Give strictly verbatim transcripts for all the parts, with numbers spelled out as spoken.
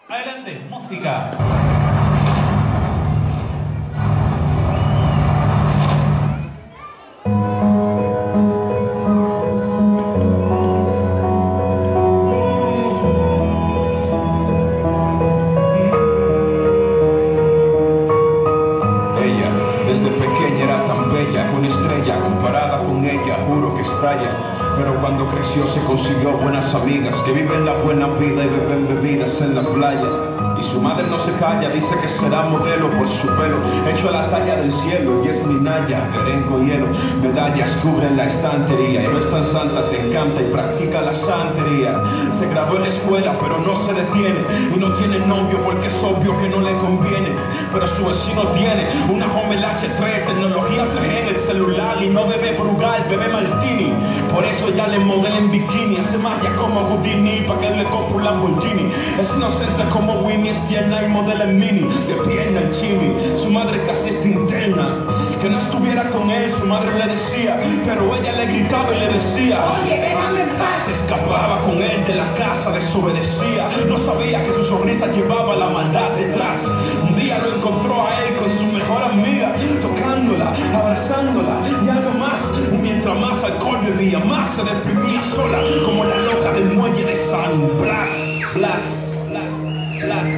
Adelante, música. Pero cuando creció se consiguió buenas amigas que viven la buena vida y beben bebidas en la playa. Y su madre no se calla, dice que será modelo por su pelo hecho a la talla del cielo. Y es mi naya, carenco hielo, medallas cubren la estantería. Y no es tan santa, te encanta y practica la santería. Se graduó en la escuela pero no se detiene, y no tiene novio porque es obvio que no le conviene. Pero su vecino tiene una Hummel H tres, tecnología tres G en el celular, y no bebe Brugal, bebe Martini. Por eso ya le modela en bikini, hace magia como Houdini pa' que le compre un Lamborghini. Es inocente como Winnie, es tierna y modela en mini, de pierna el chimi. Su madre casi está interna, que no estuviera con él, su madre le decía, pero ella le gritaba y le decía: oye, déjame en paz. Se escapaba con él de la casa, desobedecía, no sabía que su sonrisa llevaba la maldad detrás. Un día lo encontró a él con su mejor amiga, tocándola, abrazándola y algo más. Mientras más alcohol bebía, más se deprimía sola, como la loca del muelle de San Blas, Blas, Blas, Blas.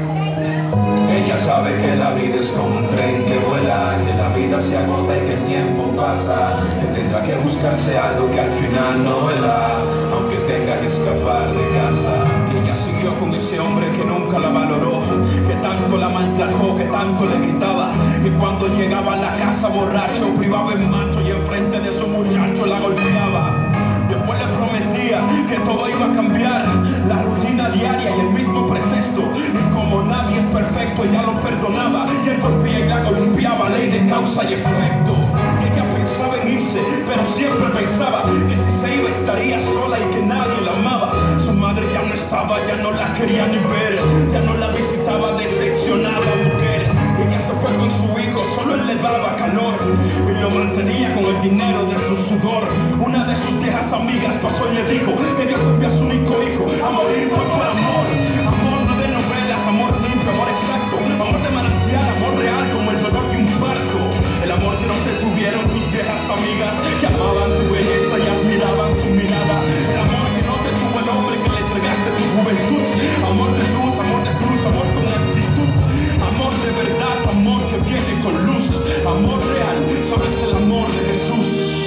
Ella sabe que la vida es como un tren que vuela, que la vida se agota y que el tiempo pasa, que tendrá que buscarse algo que al final no vuela, aunque tenga que escapar de casa. Y ella siguió con ese hombre que nunca la valoró, que tanto la maltrató, que tanto le gritaba, que cuando llegaba a la casa borracho, privaba en macho y enfrente de su muchacho la golpeaba. Después le prometía que todo iba a cambiar, la rutina diaria y el mismo pretexto. Y como nadie es perfecto, ella lo perdonaba y él volvía y la golpeaba, ley de causa y efecto. Y ella pensaba en irse, pero siempre pensaba que si se iba estaría sola y que nadie la amaba. Su madre ya no estaba, ya no la quería ni ver, ya no la visitaba, decepcionada mujer. Ella se fue con su hijo, solo él le daba calor y lo mantenía con el dinero de su sudor. Una de sus viejas amigas pasó y le dijo que Dios envió a su único hijo a morir fue por amor. Amor no de novelas, amor limpio, amor exacto, amor de manantial, amor real como el dolor de un parto. El amor que no te tuvieron tus viejas amigas, que amaban tu belleza y admiraban tu mirada. El amor que no te tuvo el hombre que le entregaste tu juventud. Amor de luz, amor de cruz, amor con actitud. Amor de verdad, amor que viene con luz. Amor real, solo es el amor de Jesús.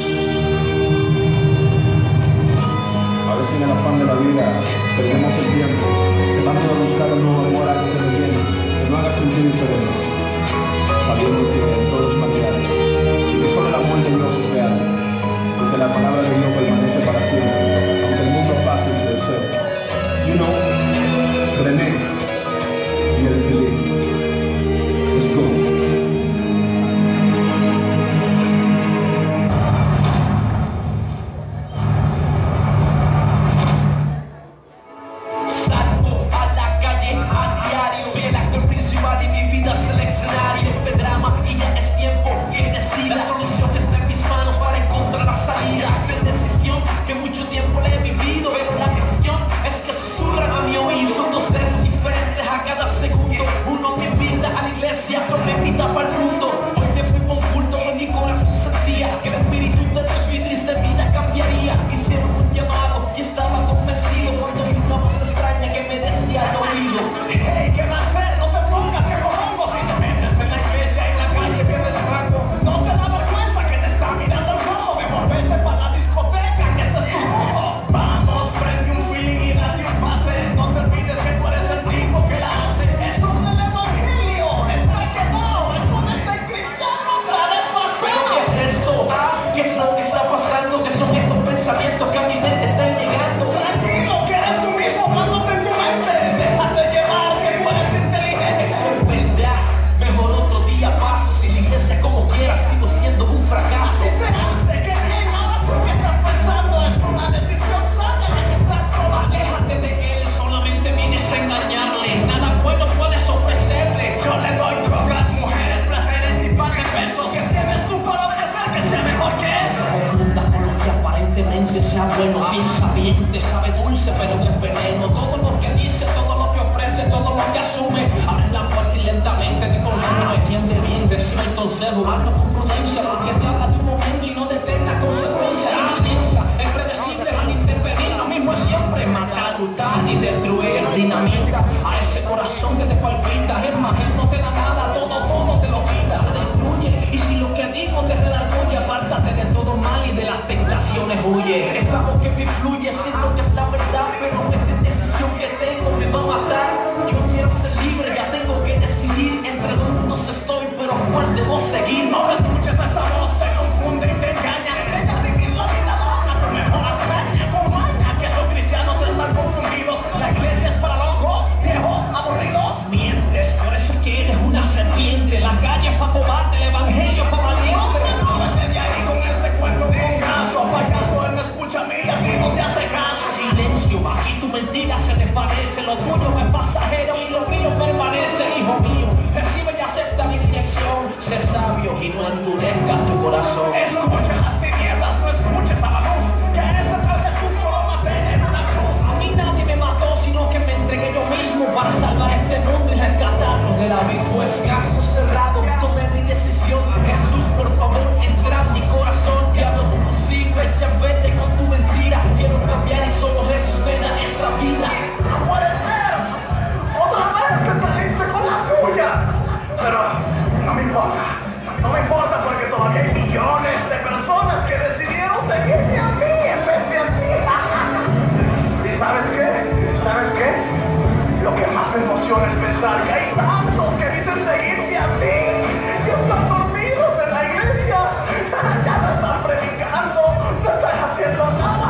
A veces en el afán de la vida perdemos el tiempo tratando de buscar un nuevo amor, algo que me llene, que no haga sentir diferente, sabiendo que en todo es vanidad y que solo el amor de Dios es real, porque la palabra de Dios permanece para siempre, aunque el mundo pase y su deseo. You know, René y el Felipe. Let's go. Sea bueno, piensa bien, te sabe dulce pero es veneno. Todo lo que dice, todo lo que ofrece, todo lo que hace lentamente te consume. Entiende bien, recibe el consejo, habla con prudencia, porque te habla de un momento y no detenga consecuencias. La ciencia es predecible, van a intervenir, lo mismo es siempre, matar, hurtar y destruir. Dinamita a ese corazón que te palpita, es más, él no te da nada, todo, todo te lo quita, destruye. Y si lo que digo te redarguye, apártate de todo mal y de las tentaciones huye. Es algo que me fluye, siento que es la verdad, pero esta decisión que tengo me va a matar. Yo quiero ser libre, ya tengo que decidir entre dos mundos estoy, pero ¿cuál debo seguir? No me escuches esa voz, te confunde y te engaña. Deja de vivir la vida loca, tu mejor hazaña con maña, que esos cristianos están confundidos. La iglesia es para locos, viejos, aburridos. Mientes, por eso que eres una serpiente. La calle es para tomarte, el evangelio para valiente. No vete de ahí con ese cuento con caso, payaso, él me escucha a mí, a ti no te hace caso. Silencio, aquí tu mentira se desvanece, lo tuyo es pasajero y lo mío permanece. Hijo mío, recibe y acepta mi dirección, sé sabio y no endurezcas tu corazón. Escucha las tinieblas, no escuches a la luz, que ese tal Jesús yo lo maté en una cruz. A mí nadie me mató, sino que me entregué yo mismo para salvar este mundo y rescatarnos del abismo. Es caso cerrado, tomé mi decisión. Jesús, por favor, entra en mi corazón. Diablo, no sirve, se vete con tu mentira. Quiero cambiar y solo Jesús me da esa vida. No puede ser, otra vez que saliste con la tuya. Pero no me importa, no me importa porque todavía hay millones de personas que decidieron seguirme a mí en vez de a ti. ¿Y sabes qué? ¿Sabes qué? Lo que más me emociona es pensar que hay tantos que dicen seguirme a mí. Que están dormidos en la iglesia. Ya no están predicando, no están haciendo nada.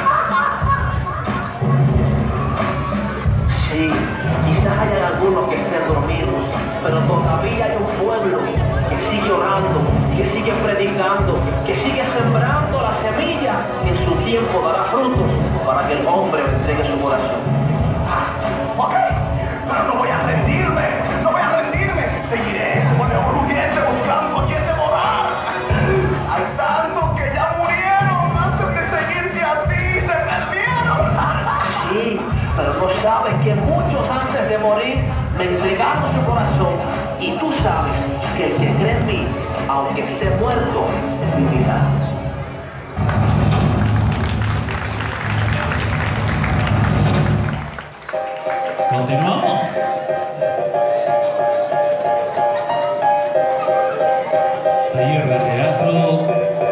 Sí, quizás hayan algunos que estén dormidos, pero todavía hay un pueblo que sigue orando, que sigue predicando, que sigue sembrando la semilla que en su tiempo dará frutos para que el hombre entregue su corazón. Ah, ok, pero no voy a rendirme, no voy a rendirme, seguiré como león rugiente buscando a quien devorar. Hay tantos que ya murieron antes de seguirte a ti, se perdieron. Sí, pero no sabes que muchos antes de morir me entregaron su corazón y tú sabes que el que cree en mí, aunque esté muerto, vivirá. Continuamos. Taller de teatro.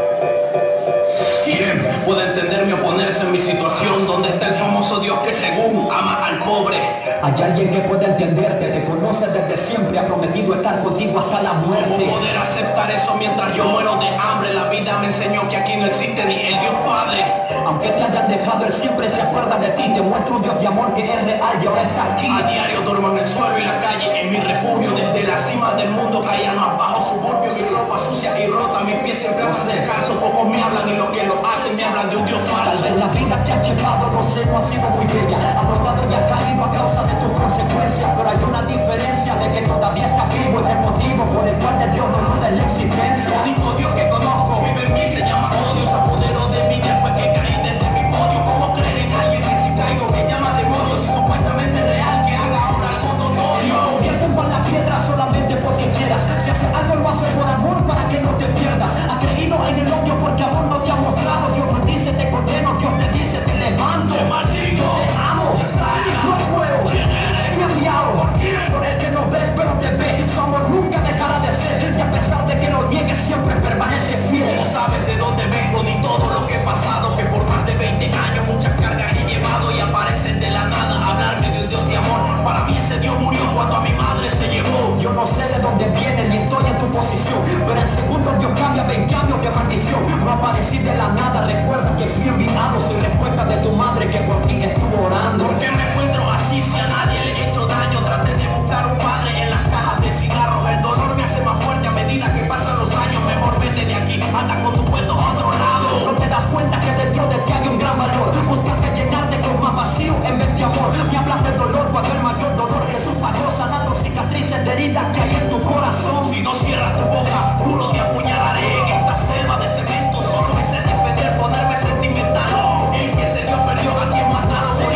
¿Quién puede entenderme o ponerse en mi situación? ¿Dónde está el famoso Dios que según ama al pobre? Hay alguien que puede entenderte, te conoce desde siempre, ha prometido estar contigo hasta la muerte. ¿Cómo poder aceptar eso mientras yo muero de hambre? La vida me enseñó que aquí no existe ni el Dios Padre. Aunque te hayan dejado, Él siempre se acuerda de ti, te muestra un Dios de amor que es real y ahora está aquí. A diario duermo en el suelo y la calle, en mi refugio. Desde la cima del mundo caía más bajo suburbio. Mi ropa sucia y rota, mis pies siempre andan descalzos. Pocos me hablan y los que lo hacen me hablan de un Dios Tal falso. vez la vida que has llevado, no sé, no ha sido muy bella, ha brotado y ha caído a causa de tus consecuencias, pero hay una diferencia de que todavía estás vivo, es el motivo por el cual de Dios no duda en la existencia. El único Dios que conozco vive en mí, se llama odio, se apoderó de mí después que caí desde mi podio. ¿Cómo creer en alguien que si caigo me llama demonio? Si supuestamente es real, que haga ahora algo notorio. Que tumban la piedra solamente porque quieras, si hace algo lo hace por amor para que no te pierdas. Ha creído en el odio porque amor no te ha mostrado. Dios no dice te condeno, Dios te dice te levanto. Te maldigo, te amo, no puedo, me ha enviado por el que no ves pero te ve. Su amor nunca dejará de ser y a pesar de que lo niegues siempre permanece fiel. No sabes de dónde vengo ni todo lo que he pasado, que por más de veinte años muchas cargas he llevado y aparecen de la nada a hablarme de un Dios de amor. Para mí ese Dios murió cuando a mi madre se llevó. Yo no sé de dónde viene ni estoy en tu posición, pero en segundos Dios cambia veinte años de maldición. No aparecí de la nada, recuerda que fui enviado, soy respuesta de tu madre que por ti estuvo orando. ¿Por qué me encuentro así si a nadie le he hecho daño? Traté de buscar un padre en las cajas de cigarros. El dolor me hace más fuerte a medida que pasan los años. Mejor vete de aquí, anda con tu cuento a otro lado. No te das cuenta que dentro de ti hay un gran valor. Buscas de llenarte con más vacío en vez de amor. Me hablas del dolor cuando el mayor dolor Jesús pagó, sanando cicatrices de heridas que hay en tu corazón. Si no cierras tu boca, juro te apuñalaré. En esta selva de cemento solo me sé defender, ponerme sentimental. El que se dio perdió a quien mataron.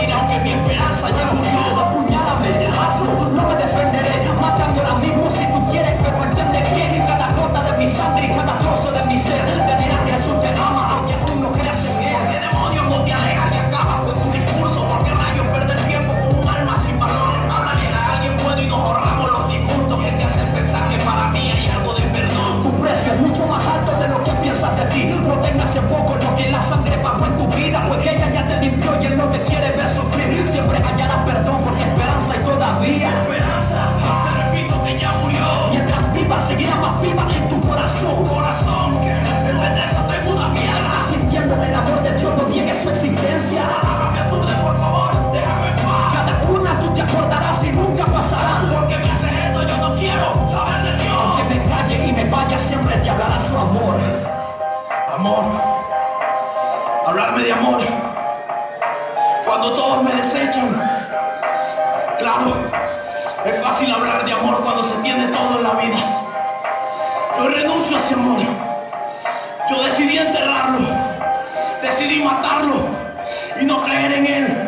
hablarme de amor cuando todos me desechan. Claro, es fácil hablar de amor cuando se tiene todo en la vida. Yo renuncio a ese amor. Yo decidí enterrarlo, decidí matarlo y no creer en él.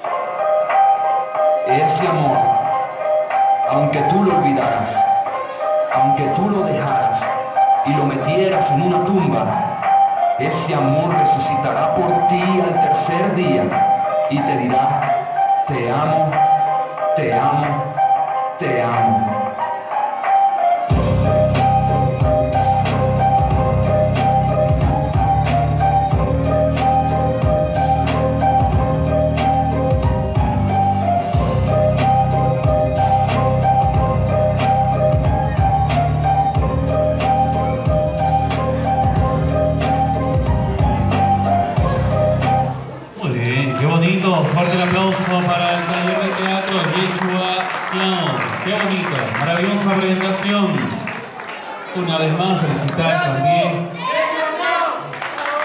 Ese amor, aunque tú lo olvidaras, aunque tú lo dejaras y lo metieras en una tumba, ese amor resucitará por ti al tercer día y te dirá: te amo, te amo, te amo. Fuerte el aplauso para el taller de teatro Yeshua Clown. Qué bonito, maravillosa presentación. Una vez más, felicitar también.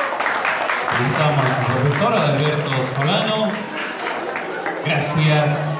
Felicitamos a la profesora Alberto Solano. Gracias.